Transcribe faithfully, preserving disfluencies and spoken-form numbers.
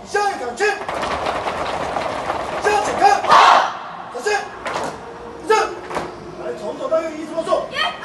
向一杆去，向前看，好，可是，不是，来，从左到右依次落数。